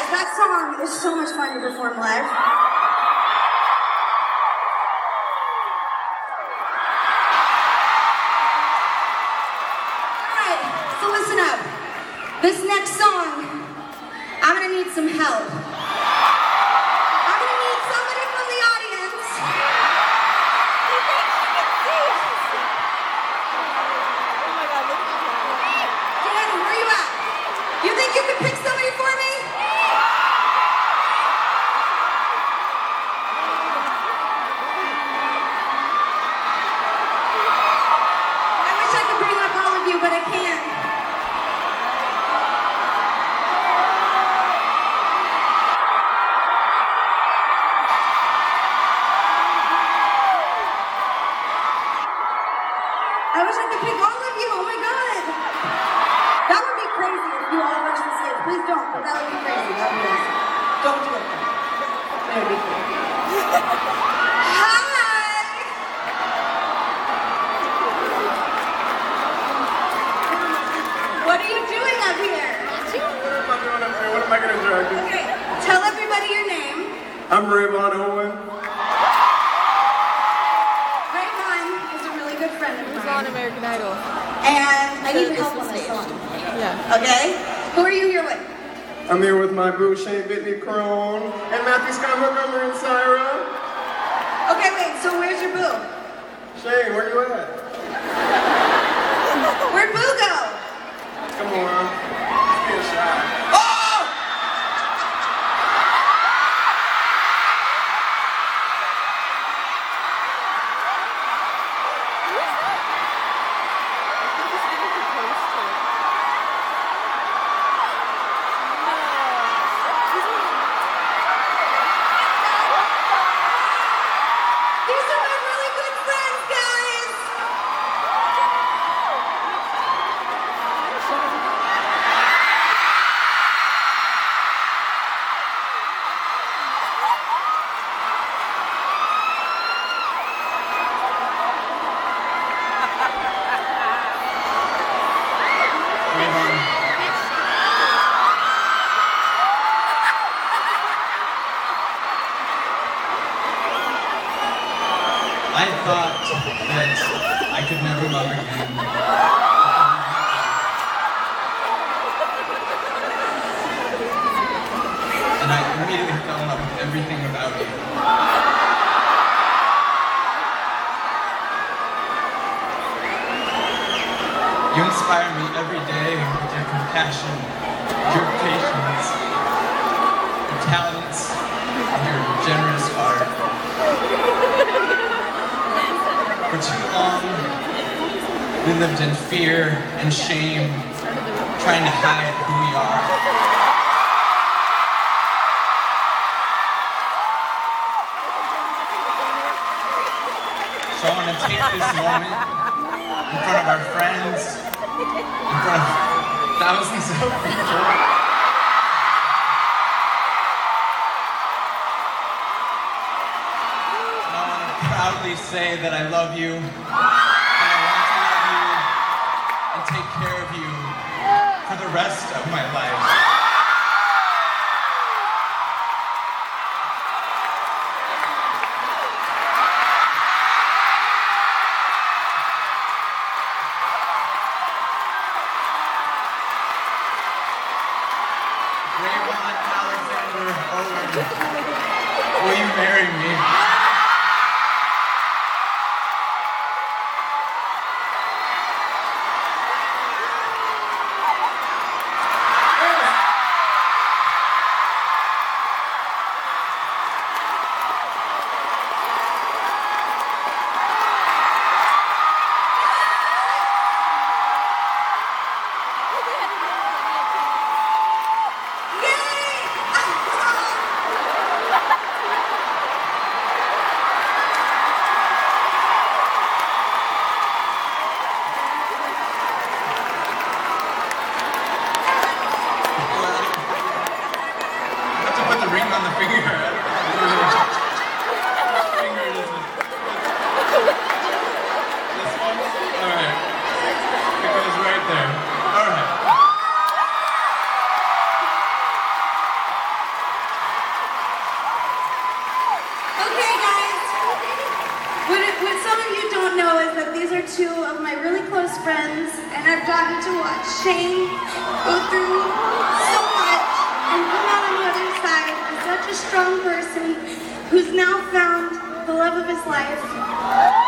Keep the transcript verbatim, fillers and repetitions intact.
that song is so much fun to perform live. Alright, so listen up. This next song, I'm gonna need some help. I'm gonna need somebody from the audience. You think she can see us? Oh my god, look at that. Danny, where are you at? You think you can pick somebody for me? I wish I could bring up all of you, but I can't. I wish I could pick all of you. Oh my god. That would be crazy if you all rushed the stage. Please don't, but that would be crazy. That would be awesome. Don't do it. That would be cool. Hi! What are you doing up here? What am I doing up here? What am I going to do? Okay, tell everybody your name. I'm Rayvon Owen. Rayvon is a really good friend of mine. He's on American Idol. And I need So help this on is this song. Yeah. Okay? Who are you here with? I'm here with my boo, Shane Whitney Crone, and Matthew Scott Montgomery and Syra. Okay, wait, so where's your boo? Shane, where you at? Where'd Boo go? Come on. Let's get a shot. Oh! These are my really good friends, guys! I thought that I could never love again. And I immediately fell in love with everything about you. You inspire me every day with your compassion, your patience, your talents, and your generous heart. For too long, we lived in fear and shame, trying to hide who we are. So I want to take this moment in front of our friends, in front of thousands of people. Proudly say that I love you, and I want to love you and take care of you for the rest of my life. Rayvon Alexander Owen, will you marry me? What some of you don't know is that these are two of my really close friends, and I've gotten to watch Shane go through so much and come out on the other side as such a strong person who's now found the love of his life.